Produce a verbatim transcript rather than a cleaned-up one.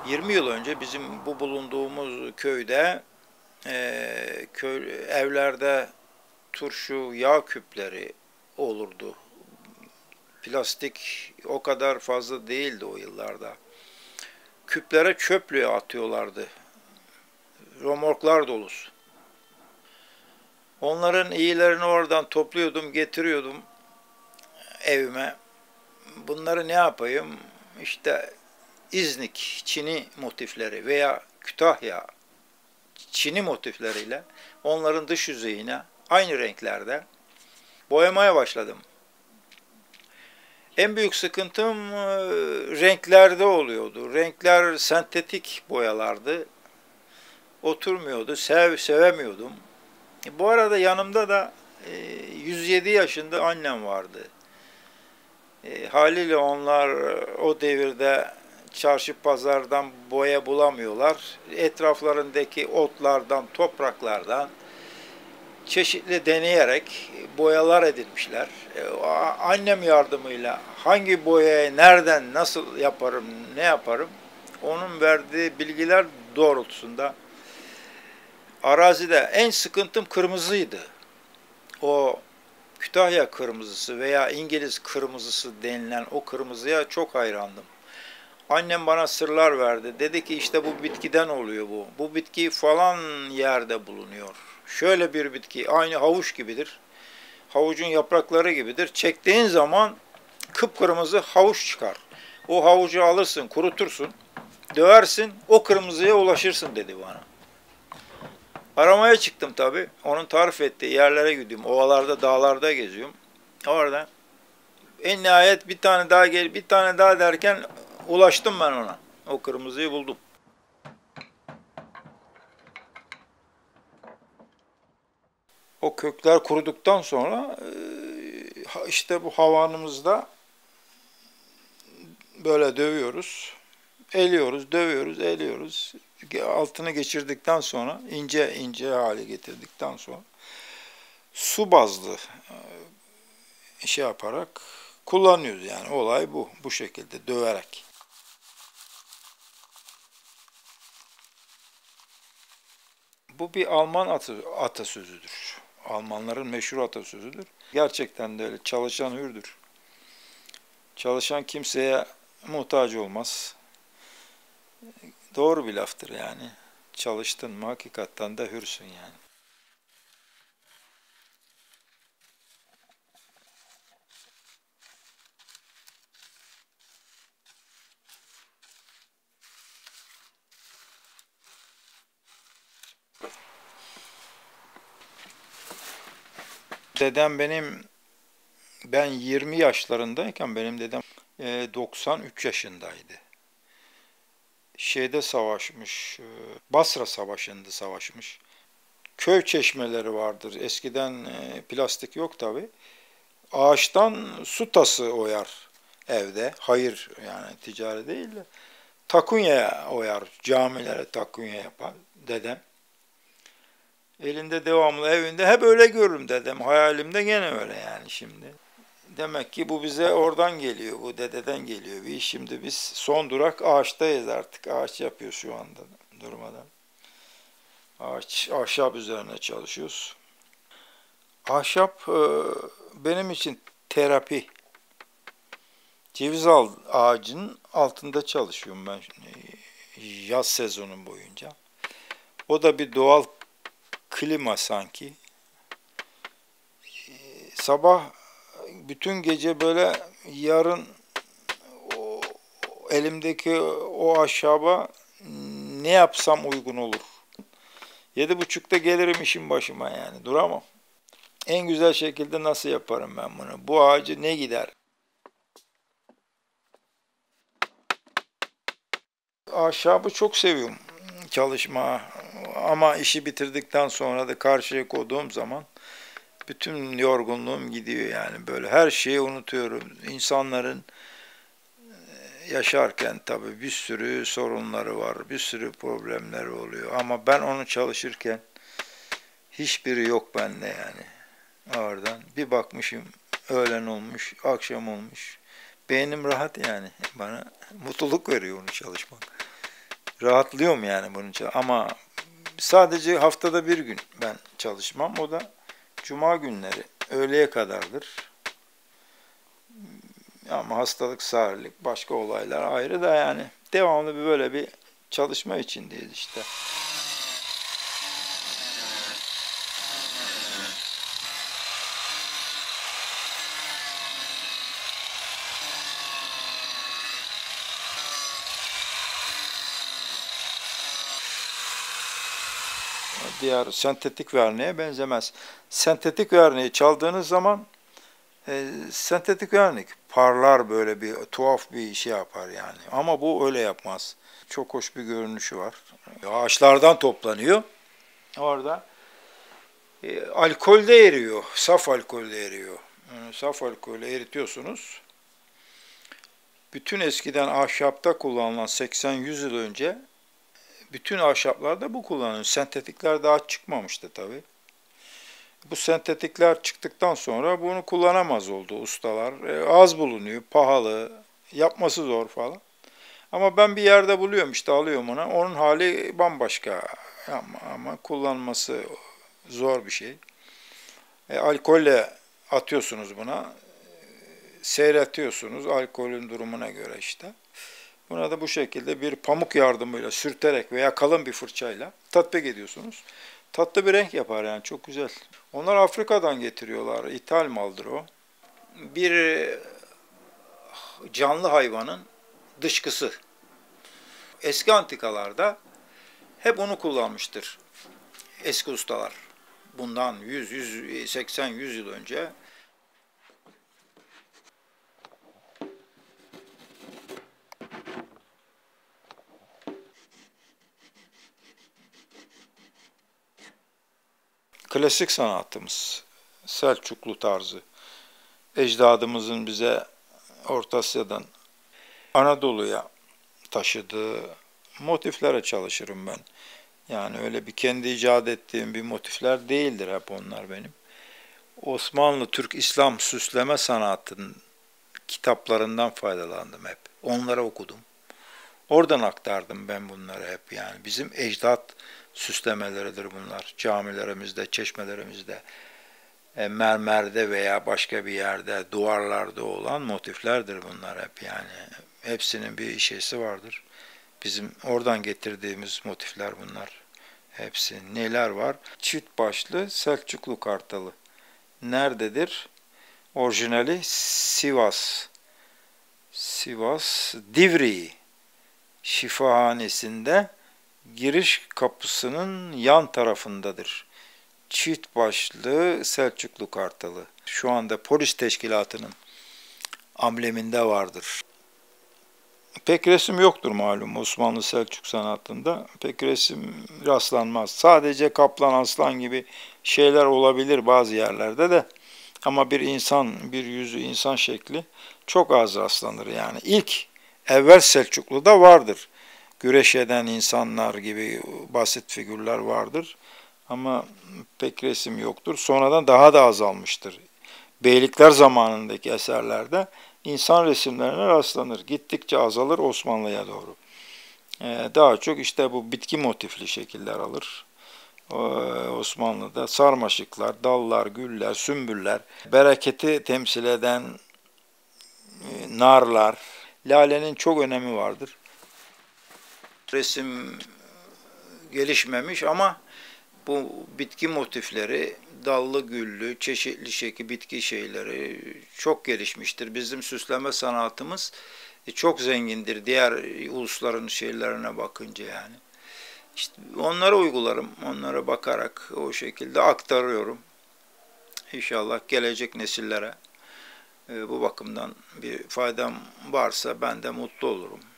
yirmi yıl önce bizim bu bulunduğumuz köyde e, köy evlerde turşu yağ küpleri olurdu. Plastik o kadar fazla değildi o yıllarda. Küplere çöplüğe atıyorlardı. Romorklar dolusu. Onların iyilerini oradan topluyordum, getiriyordum evime. Bunları ne yapayım? İşte İznik Çini motifleri veya Kütahya Çini motifleriyle onların dış yüzeyine aynı renklerde boyamaya başladım. En büyük sıkıntım e, renklerde oluyordu. Renkler sentetik boyalardı. Oturmuyordu, sev, sevemiyordum. E, bu arada yanımda da e, yüz yedi yaşında annem vardı. E, haliyle onlar o devirde çarşı pazardan boya bulamıyorlar. Etraflarındaki otlardan, topraklardan çeşitli deneyerek boyalar edinmişler. E, annem yardımıyla hangi boyayı nereden nasıl yaparım, ne yaparım onun verdiği bilgiler doğrultusunda arazide en sıkıntım kırmızıydı. O Kütahya kırmızısı veya İngiliz kırmızısı denilen o kırmızıya çok hayrandım. Annem bana sırlar verdi. Dedi ki işte bu bitkiden oluyor bu. Bu bitki falan yerde bulunuyor. Şöyle bir bitki aynı havuç gibidir. Havucun yaprakları gibidir. Çektiğin zaman kıpkırmızı havuç çıkar. O havucu alırsın, kurutursun, döversin, o kırmızıya ulaşırsın dedi bana. Aramaya çıktım tabii. Onun tarif ettiği yerlere gidiyorum. Ovalarda, dağlarda geziyorum. Orada en nihayet bir tane daha gel, bir tane daha derken ulaştım ben ona. O kırmızıyı buldum. O kökler kuruduktan sonra işte bu havanımızda böyle dövüyoruz. Eliyoruz, dövüyoruz, eliyoruz. Altını geçirdikten sonra ince ince hale getirdikten sonra su bazlı şey yaparak kullanıyoruz yani. Olay bu. Bu şekilde döverek. Bu bir Alman atı, atasözüdür. Almanların meşhur atasözüdür. Gerçekten de öyle. Çalışan hürdür. Çalışan kimseye muhtaç olmaz. Doğru bir laftır yani. Çalıştın mı hakikaten de hürsün yani. Dedem benim, ben yirmi yaşlarındayken benim dedem e, doksan üç yaşındaydı. Şeyde savaşmış, e, Basra Savaşı'nda savaşmış. Köy çeşmeleri vardır. Eskiden e, plastik yok tabi. Ağaçtan su tası oyar evde. Hayır yani ticari değil de. Takunya oyar. Camilere takunya yapar dedem. Elinde devamlı evinde hep öyle görürüm dedem. Hayalimde gene öyle yani şimdi. Demek ki bu bize oradan geliyor, bu dededen geliyor. Bir şimdi biz son durak ağaçtayız artık. Ağaç yapıyor şu anda durmadan. Ağaç, ahşap üzerine çalışıyoruz. Ahşap e, benim için terapi. Ceviz ağacının altında çalışıyorum ben e, yaz sezonu boyunca. O da bir doğal klima sanki. E, sabah bütün gece böyle yarın o, elimdeki o ahşaba ne yapsam uygun olur. Yedi buçukta gelirim işin başıma yani duramam. En güzel şekilde nasıl yaparım ben bunu? Bu ağacı ne gider? Ahşabı çok seviyorum çalışma ama işi bitirdikten sonra da karşıya koyduğum zaman bütün yorgunluğum gidiyor yani böyle her şeyi unutuyorum. İnsanların yaşarken tabii bir sürü sorunları var, bir sürü problemleri oluyor ama ben onu çalışırken hiçbiri yok bende yani. Oradan bir bakmışım öğlen olmuş, akşam olmuş. Beynim rahat yani. Bana mutluluk veriyor onu çalışmak. Rahatlıyorum yani bunun için. Ama sadece haftada bir gün ben çalışmam. O da cuma günleri. Öğleye kadardır. Ama hastalık, sağırlık, başka olaylar ayrı da yani. Devamlı bir böyle bir çalışma içindeyiz işte. Diğer sentetik verniğe benzemez. Sentetik verniği çaldığınız zaman e, sentetik vernik parlar, böyle bir tuhaf bir şey yapar yani. Ama bu öyle yapmaz. Çok hoş bir görünüşü var. Ağaçlardan toplanıyor. Orada e, alkolde eriyor. Saf alkolde eriyor. Yani saf alkolü eritiyorsunuz. Bütün eskiden ahşapta kullanılan seksen yüz yıl önce bütün ahşaplarda bu kullanılıyor. Sentetikler daha çıkmamıştı tabii. Bu sentetikler çıktıktan sonra bunu kullanamaz oldu ustalar. E, az bulunuyor, pahalı, yapması zor falan. Ama ben bir yerde buluyorum işte, alıyorum onu. Onun hali bambaşka ama, ama kullanması zor bir şey. E, alkolle atıyorsunuz buna, seyretiyorsunuz alkolün durumuna göre işte. Buna da bu şekilde bir pamuk yardımıyla sürterek veya kalın bir fırçayla tatbik ediyorsunuz. Tatlı bir renk yapar yani, çok güzel. Onlar Afrika'dan getiriyorlar. İthal maldır o. Bir canlı hayvanın dışkısı. Eski antikalarda hep onu kullanmıştır eski ustalar. Bundan yüz, yüz seksen, yüz yıl önce. Klasik sanatımız, Selçuklu tarzı. Ecdadımızın bize Orta Asya'dan Anadolu'ya taşıdığı motiflere çalışırım ben. Yani öyle bir kendi icat ettiğim bir motifler değildir hep onlar benim. Osmanlı, Türk, İslam süsleme sanatının kitaplarından faydalandım hep. Onları okudum. Oradan aktardım ben bunları hep yani. Bizim ecdat süslemeleridir bunlar. Camilerimizde, çeşmelerimizde, e, mermerde veya başka bir yerde, duvarlarda olan motiflerdir bunlar hep yani. Hepsinin bir şeysi vardır. Bizim oradan getirdiğimiz motifler bunlar. Hepsi. Neler var? Çift başlı Selçuklu kartalı. Nerededir? Orijinali Sivas. Sivas Divriği Şifahanesi'nde giriş kapısının yan tarafındadır. Çift başlı Selçuklu kartalı. Şu anda polis teşkilatının ambleminde vardır. Pek resim yoktur malum Osmanlı Selçuk sanatında. Pek resim rastlanmaz. Sadece kaplan, aslan gibi şeyler olabilir bazı yerlerde de. Ama bir insan, bir yüzü insan şekli çok az rastlanır yani. İlk evvel Selçuklu'da vardır. Güreş eden insanlar gibi basit figürler vardır. Ama pek resim yoktur. Sonradan daha da azalmıştır. Beylikler zamanındaki eserlerde insan resimlerine rastlanır. Gittikçe azalır Osmanlı'ya doğru. Ee, daha çok işte bu bitki motifli şekiller alır. Ee, Osmanlı'da sarmaşıklar, dallar, güller, sümbüller, bereketi temsil eden e, narlar, lalenin çok önemi vardır. Resim gelişmemiş ama bu bitki motifleri, dallı güllü, çeşitli şekil bitki şeyleri çok gelişmiştir. Bizim süsleme sanatımız çok zengindir diğer ulusların şeylerine bakınca yani. İşte onları uygularım, onlara bakarak o şekilde aktarıyorum. İnşallah gelecek nesillere bu bakımdan bir faydam varsa ben de mutlu olurum.